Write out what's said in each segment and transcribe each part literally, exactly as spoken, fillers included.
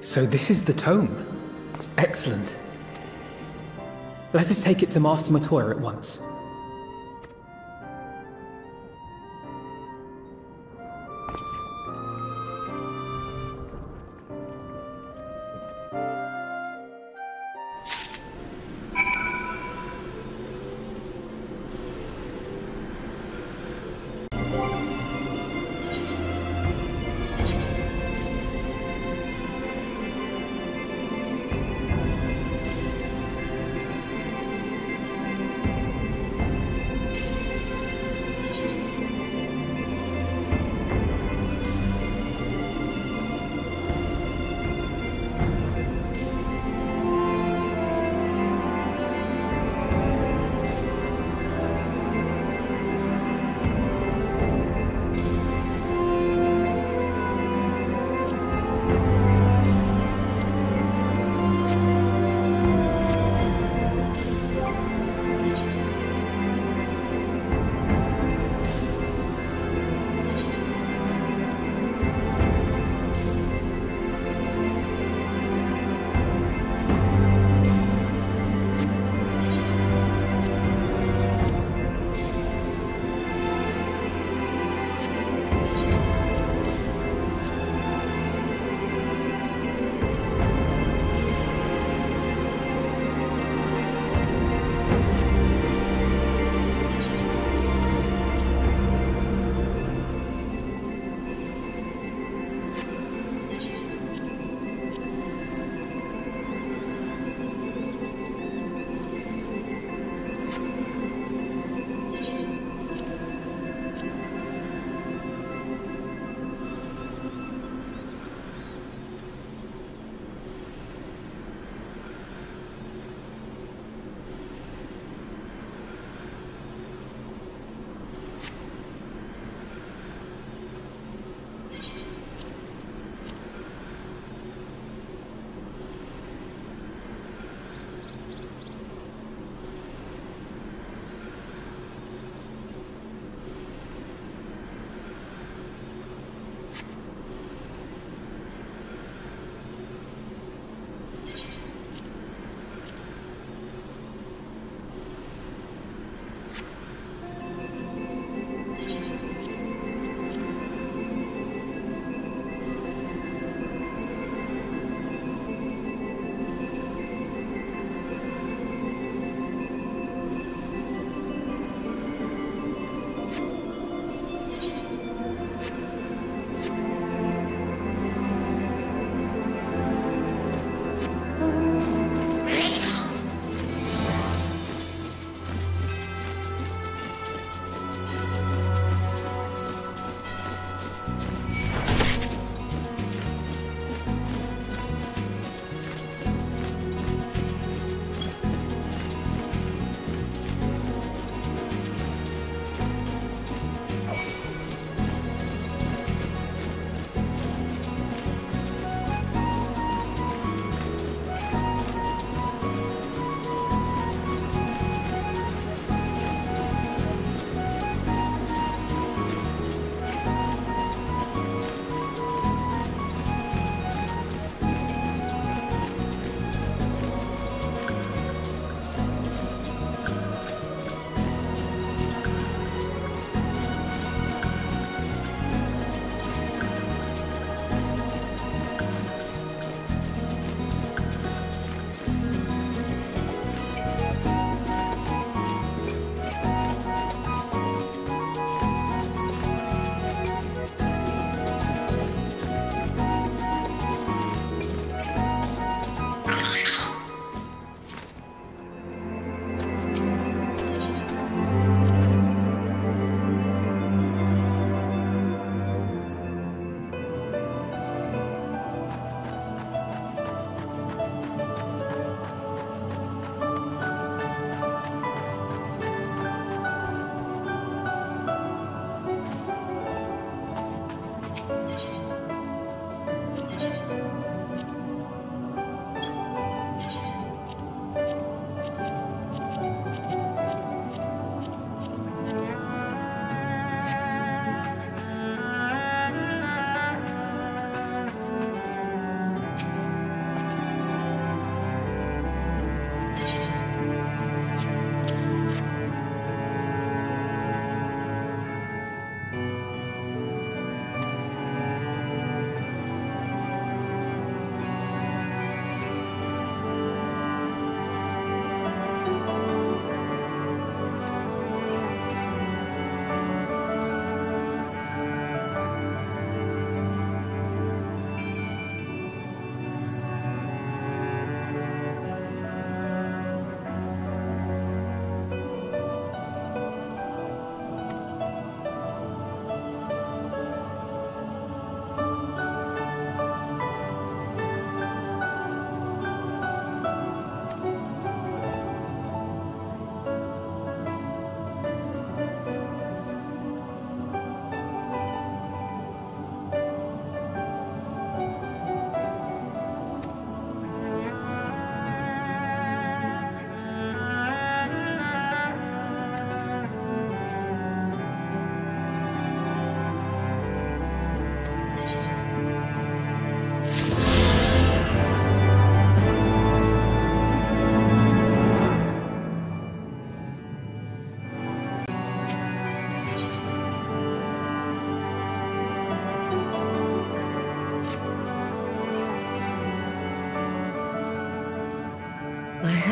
So this is the tome. Excellent. Let us take it to Master Matoya at once.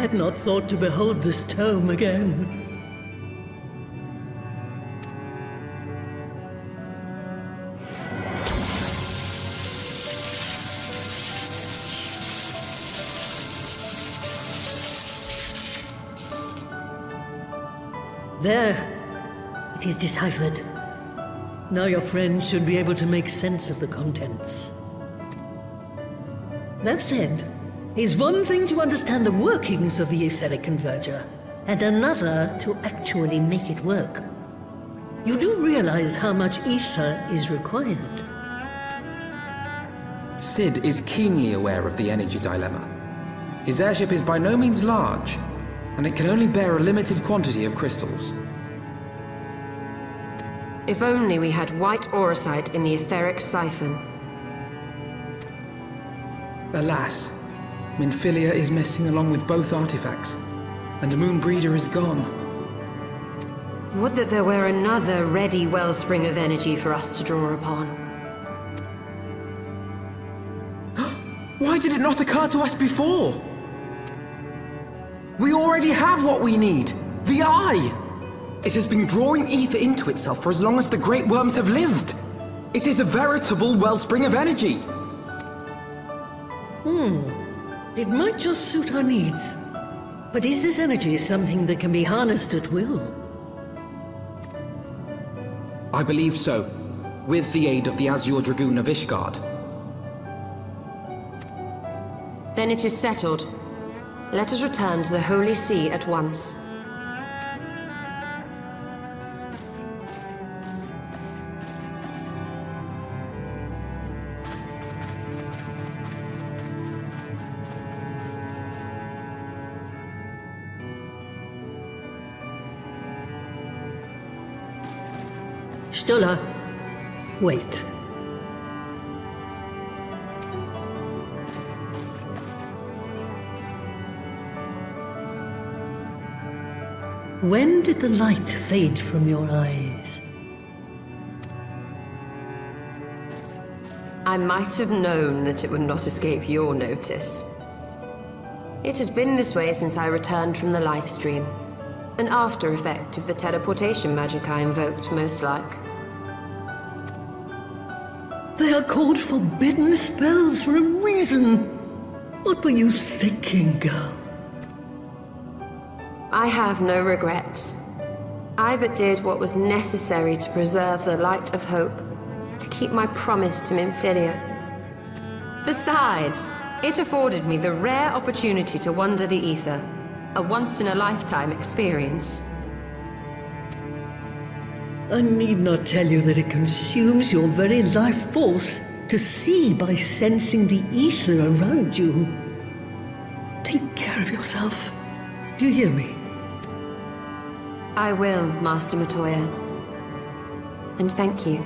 had not thought to behold this tome again. There. It is deciphered. Now your friend should be able to make sense of the contents. That said, it's one thing to understand the workings of the etheric converger, and another to actually make it work. You do realize how much ether is required. Sid is keenly aware of the energy dilemma. His airship is by no means large, and it can only bear a limited quantity of crystals. If only we had white auracite in the etheric siphon. Alas, Minfilia is missing along with both artifacts, and Moonbreeder is gone. Would that there were another ready wellspring of energy for us to draw upon. Why did it not occur to us before? We already have what we need! The Eye! It has been drawing ether into itself for as long as the Great Worms have lived! It is a veritable wellspring of energy! Hmm. It might just suit our needs. But is this energy something that can be harnessed at will? I believe so, with the aid of the Azure Dragoon of Ishgard. Then it is settled. Let us return to the Holy See at once. Stola, wait. When did the light fade from your eyes? I might have known that it would not escape your notice. It has been this way since I returned from the life stream. An after effect of the teleportation magic I invoked, most like. They are called forbidden spells for a reason. What were you thinking, girl? I have no regrets. I but did what was necessary to preserve the light of hope, to keep my promise to Minfilia. Besides, it afforded me the rare opportunity to wander the ether, a once-in-a-lifetime experience. I need not tell you that it consumes your very life force to see by sensing the ether around you. Take care of yourself. Do you hear me? I will, Master Matoya. And thank you.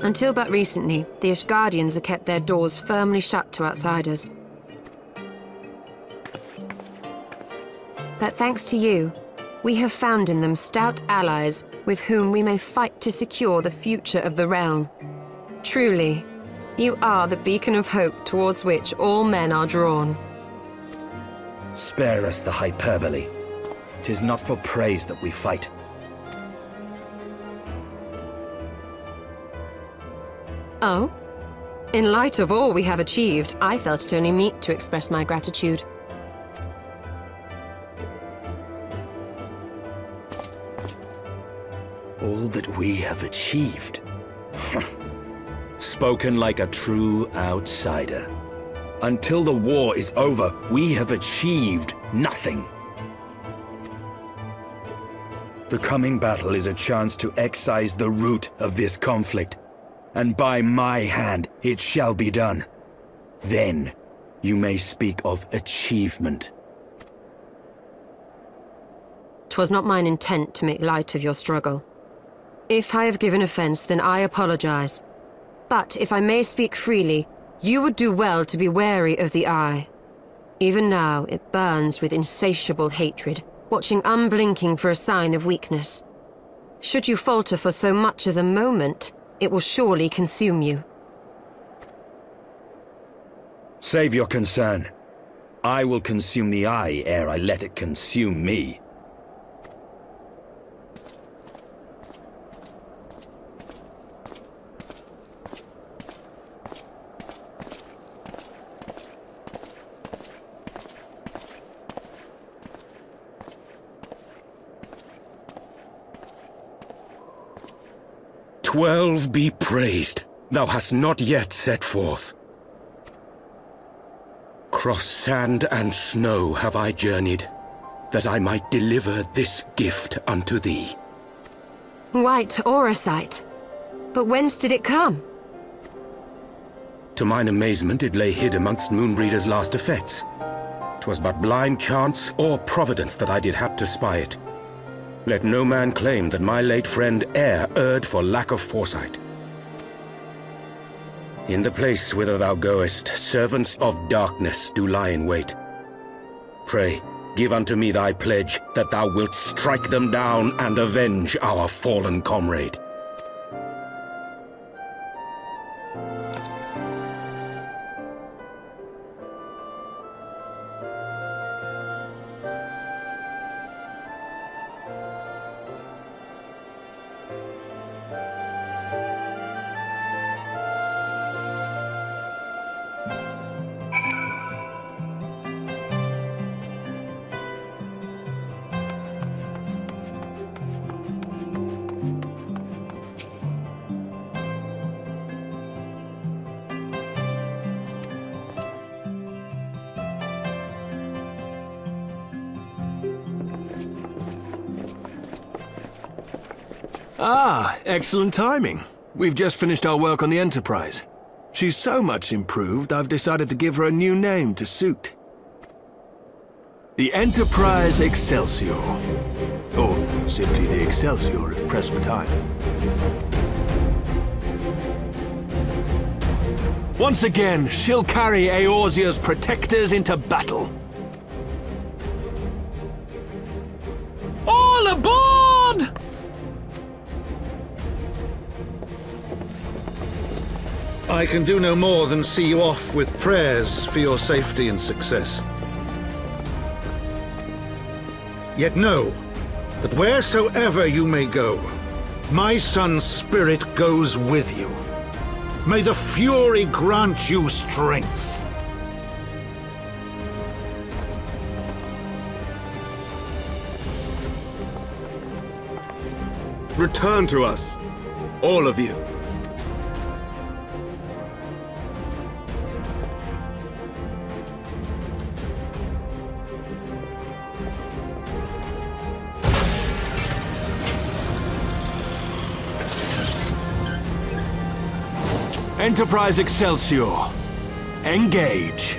Until but recently, the Ishgardians have kept their doors firmly shut to outsiders. But thanks to you, we have found in them stout allies with whom we may fight to secure the future of the realm. Truly, you are the beacon of hope towards which all men are drawn. Spare us the hyperbole. 'Tis not for praise that we fight. Oh? In light of all we have achieved, I felt it only meet to express my gratitude. All that we have achieved? Spoken like a true outsider. Until the war is over, we have achieved nothing. The coming battle is a chance to excise the root of this conflict, and by my hand it shall be done. Then you may speak of achievement. 'Twas not mine intent to make light of your struggle. If I have given offense, then I apologize. But if I may speak freely, you would do well to be wary of the Eye. Even now, it burns with insatiable hatred, watching unblinking for a sign of weakness. Should you falter for so much as a moment, it will surely consume you. Save your concern. I will consume the Eye ere I let it consume me. Twelve be praised, thou hast not yet set forth. Cross sand and snow have I journeyed, that I might deliver this gift unto thee. White Auracite. But whence did it come? To mine amazement, it lay hid amongst Moonbreeder's last effects. 'Twas but blind chance or providence that I did hap to spy it. Let no man claim that my late friend e'er erred for lack of foresight. In the place whither thou goest, servants of darkness do lie in wait. Pray, give unto me thy pledge that thou wilt strike them down and avenge our fallen comrade. Ah, excellent timing. We've just finished our work on the Enterprise. She's so much improved, I've decided to give her a new name to suit. The Enterprise Excelsior. Or simply the Excelsior if pressed for time. Once again, she'll carry Eorzea's protectors into battle. All aboard! I can do no more than see you off with prayers for your safety and success. Yet know that wheresoever you may go, my son's spirit goes with you. May the Fury grant you strength. Return to us, all of you. Enterprise Excelsior, engage.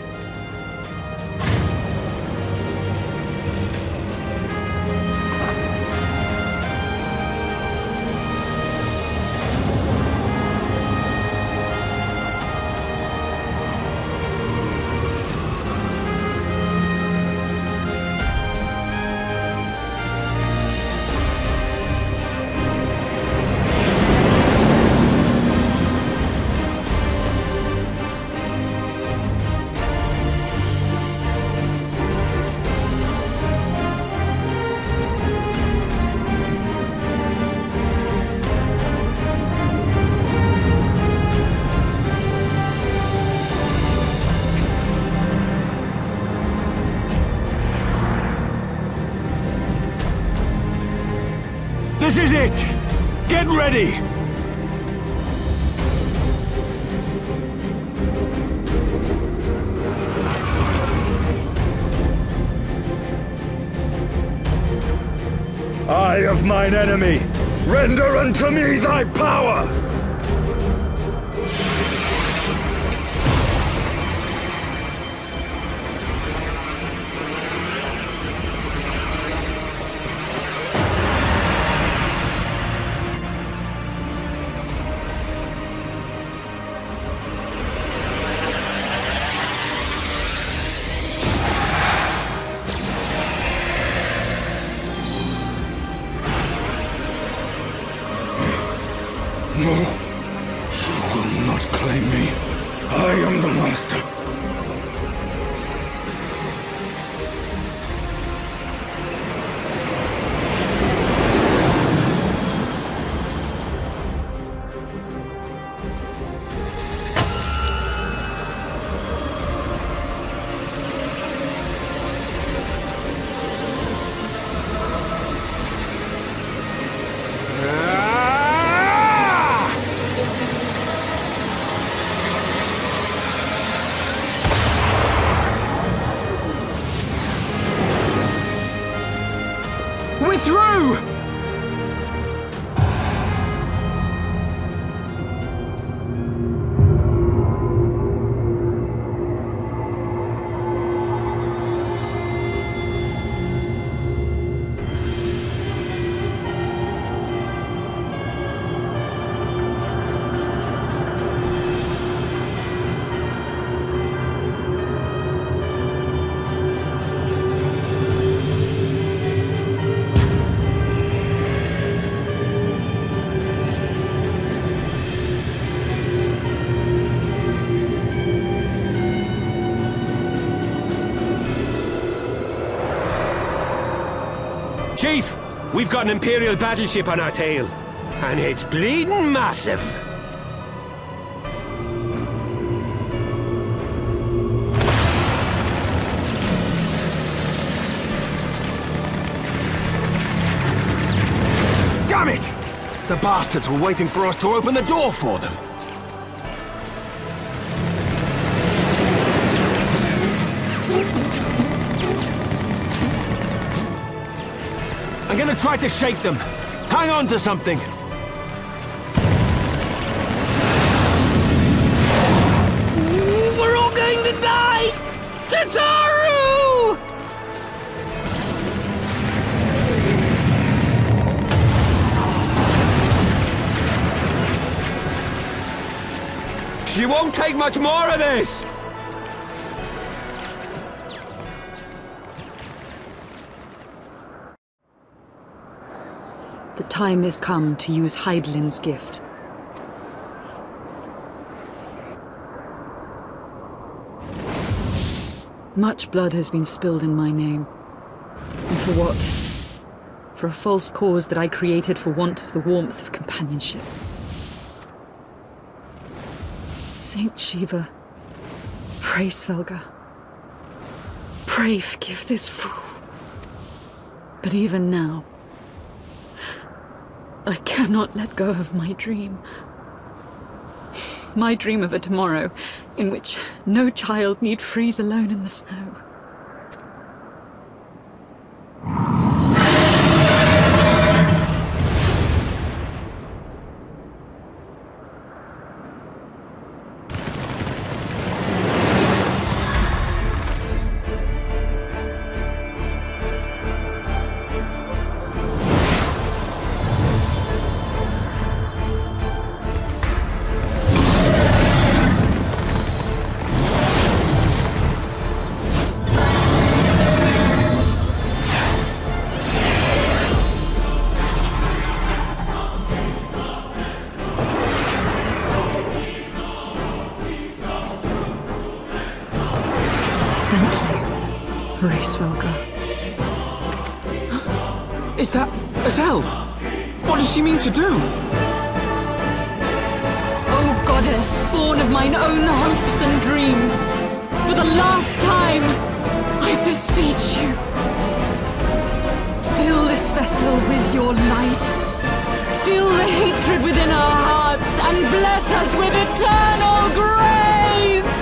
This is it! Get ready! Eye of mine enemy, render unto me thy power! No, you will not claim me. I am the master. We're through! Chief, we've got an Imperial battleship on our tail. And it's bleeding massive. Damn it! The bastards were waiting for us to open the door for them. I'm gonna try to shake them. Hang on to something. Ooh, we're all going to die! Tataru! She won't take much more of this! The time has come to use Hydaelyn's gift. Much blood has been spilled in my name. And for what? For a false cause that I created for want of the warmth of companionship. Saint Shiva, pray Svelga, pray forgive this fool. But even now, I cannot let go of my dream. My dream of a tomorrow in which no child need freeze alone in the snow. Is that Azelle? What does she mean to do? Oh, goddess, born of mine own hopes and dreams, for the last time, I beseech you, fill this vessel with your light, Still the hatred within our hearts and bless us with eternal grace!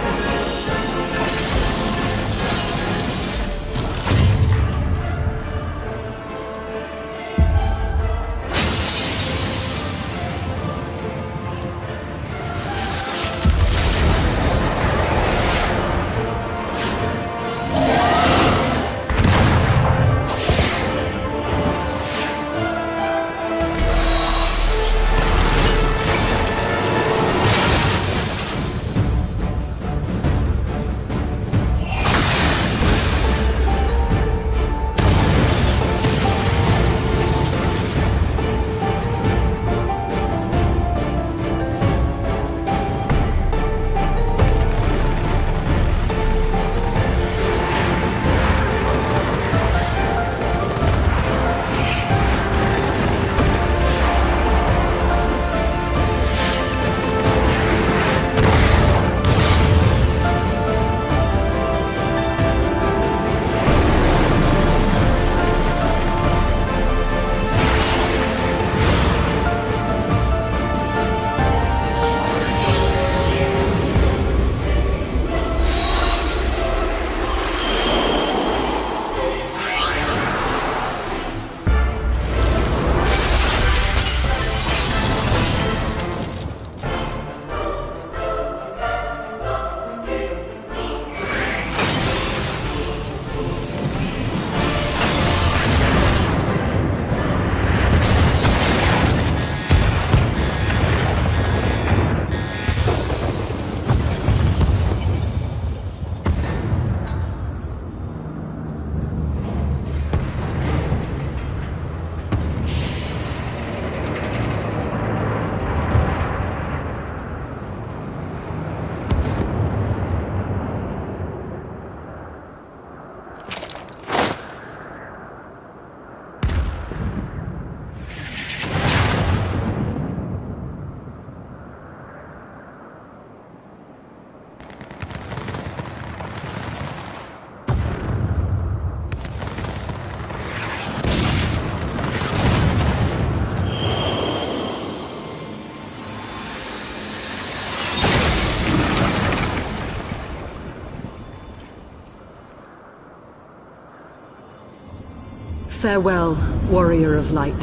Farewell, warrior of light,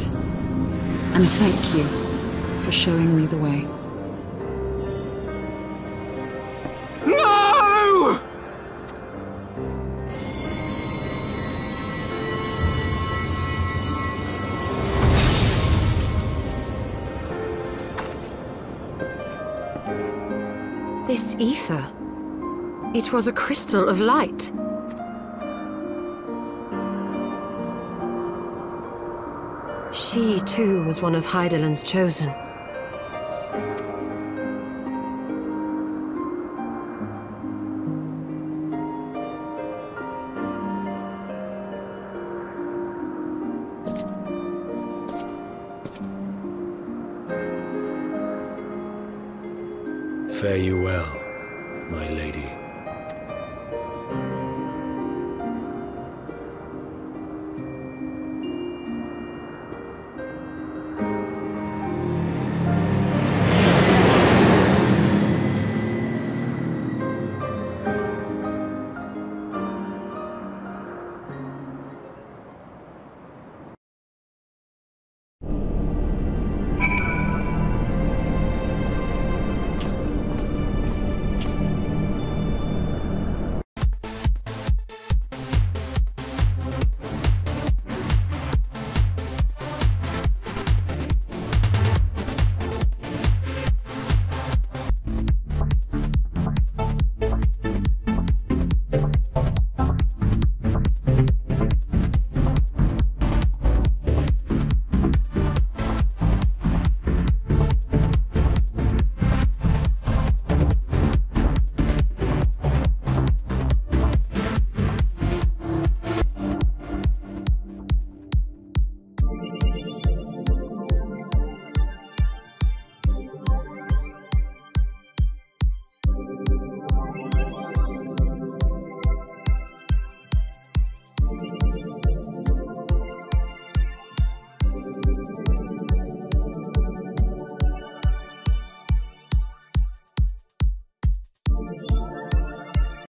and thank you for showing me the way. No! This ether. It was a crystal of light. She, too, was one of Hydaelyn's chosen. Fare you well, my lady.